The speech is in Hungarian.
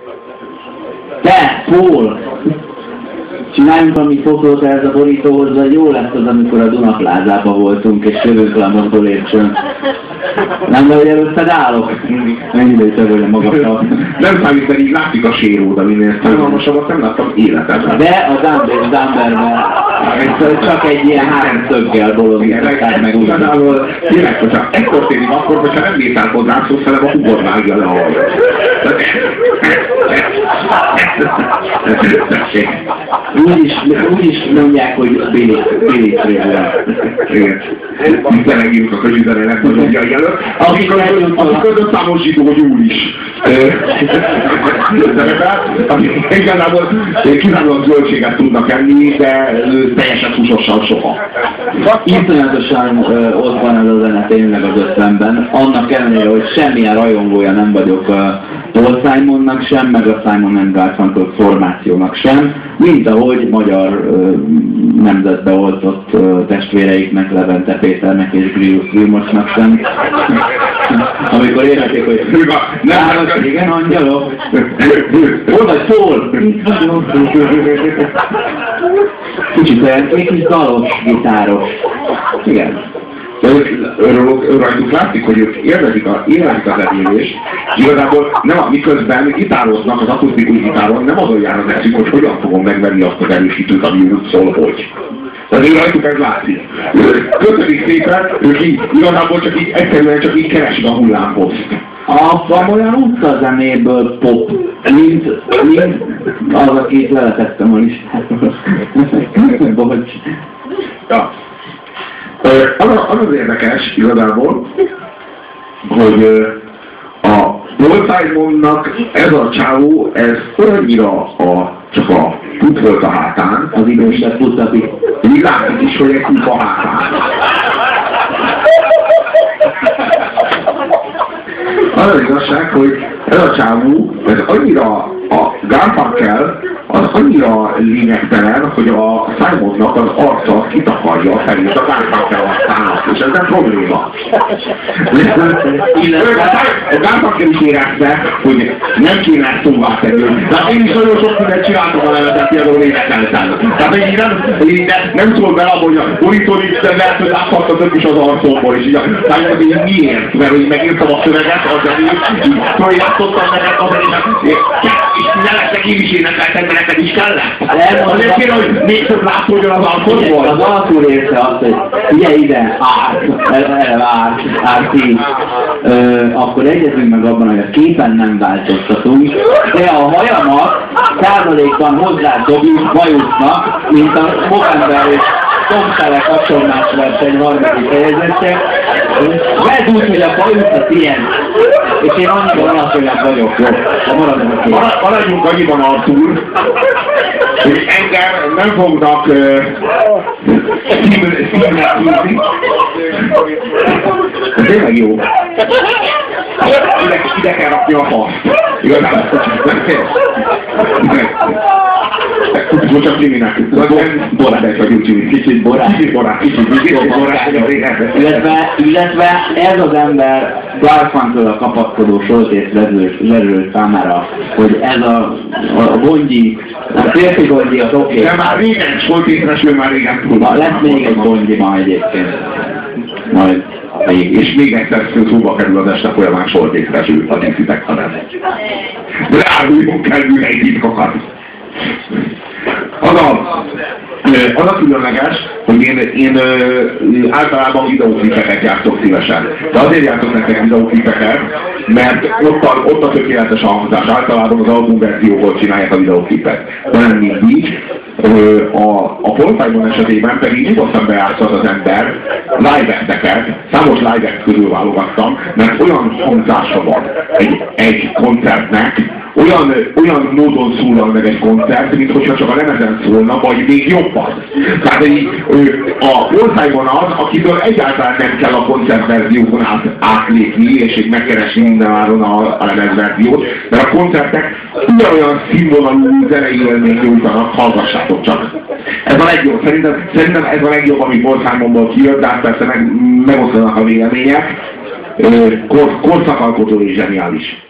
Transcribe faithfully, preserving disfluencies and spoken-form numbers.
Te, Paul! Csináljunk valami fotót ehhez a borítóhoz, vagy jó lesz az, amikor a Dunaplázában voltunk, és jövünk le a mozgó lépcsőn. Nem, de hogy előtted állok? Mennyire töröljem magamat. Nem számít, mert így látszik a séród, aminél szánalmasabbat nem láttam életemben. De a Dumberben csak egy ilyen háromszöggel bolondították meg úgy. Igazából tényleg, hogyha ez történik akkor, hogyha nem métál hozzá, szó hanem a hubor vágja le a hajat. Úgyis, úgyis mondják, hogy Billy, Billy Trailer. Igen. Tisztelegjük a közüzenének mondjai előtt. Amikor a számos zsidó, hogy úr is. Igazából kiválóan zöldséget tudnak enni, de teljesen húsosan soha. Iszonyatosan ott van ez a zene tényleg az ötvenben. Annak ellenére, hogy semmilyen rajongója nem vagyok Paul Simonnak sem, meg a Simon and Garfunkel formációnak sem, mint ahogy magyar ö, nemzetbe oltott ö, testvéreiknek, Levente Péternek és Grilus Vilmosnak sem. Amikor érhették, hogy nálam, igen, angyalok. Hol vagy, Paul? Kicsit olyan, egy kis dalos, gitáros. Igen. Rajtuk látszik, hogy ők élvezik, a, élvezik az zenélést. Igazából nem a miközben gitároznak az akusztikus gitáron, nem azon jár az eszük, hogy hogyan fogom megvenni azt az erősítőt, ami úgy szól, hogy. Tehát ő rajtuk ez látszik. Köszönik szépen, ők így, igazából csak így, egyszerűen csak így keresik a hullámhozt. A olyan utcazenéből pop, mint, mint az, akit leletettem a listáról. Bocs. Ja. Az, az az érdekes igazából, hogy a Paul Simonnak ez a csávó, ez annyira a, csak a put volt a hátán, az idősebb putapi. így látszik is, hogy egy kút a hátán. Az az igazság, hogy ez a csávó, ez annyira a Garfunkel, az annyira lényegtelen, hogy a Simonnak az arca kitakarja a felét a Garfunkel arcának, és ez nem probléma. A Garfunkel is érezte, hogy nem kéne ezt szóvá tenni. Tehát én is nagyon sok mindent csináltam a levetet, például énekeltem. Tehát én nem, én nem szól bele, hogy a borítón itt lehet, hogy láthatta több is az arcomból, és így a Simon, hogy miért? Mert hogy megírtam a szöveget, az így följátszottam neked az és ne lesznek én is énekeltem, mert neked is kellett. Azért kéne, hogy még több látszódjon az arcodból. Az alkul érte azt, hogy ugye ide, árt, erre várt, árti. Akkor egyezünk meg abban, hogy a képen nem változtatunk, de a hajamat százalékban hozzádobjuk bajusznak, mint a Movember és Tomtele kapcsolmás verseny harmadik helyezettje. Vedd úgy, hogy a bajusz a tiéd. És én annyira alacsonyabb vagyok, jó? De maradjunk a két. Maradjunk annyiban, Artur, hogy engem nem fognak szívnek hívni. Ez tényleg jó. Ide, ide kell rakni a faszt. Igazából. Kutikó csak Liminek. Borát vagyunk csinálni. Kicsit borát. Kicsit borát. Kicsit borát. Illetve, illetve ez az ember Garfunkel a kapaszkodó Soltész vezérő számára, hogy ez a, a gondji, a férfi gondji az oké. De már régen Soltészres, ő már régen túl. Lesz még egy gondji ma egyébként. Majd. Még, és még egyszer szóba kerül az este folyamán Soltészres, ő a díszitek, ha nem. De áruljunk kell műhely titkokat. Az a, az a különleges, hogy én, én általában videóklipeket játszok szívesen. De azért játszok nektek videóklipeket, mert ott a, ott a tökéletes hangzás. Általában az albumverzióból csinálják a videóklipet. De nem mindig. A, a Paul Simon esetében pedig nyugodtan bejátszhat az ember live-eteket, számos live-et közül válogattam, mert olyan hangzása van egy, egy koncertnek, olyan, olyan módon szólal meg egy koncert, mint hogyha csak a lemezen szólna, vagy még jobban. Tehát így, a Paul Simon az, akitől egyáltalán nem kell a koncertverziókon át, átlépni, és így megkeresni mindenáron a, a lemezverziót, mert a koncertek ugyanolyan színvonalú zenei élményt nyújtanak, hallgassátok csak. Ez a legjobb, szerintem, szerintem ez a legjobb, ami Paul Simonból kijött, de persze meg, megosztanak a vélemények. Kor, korszakalkotó és zseniális.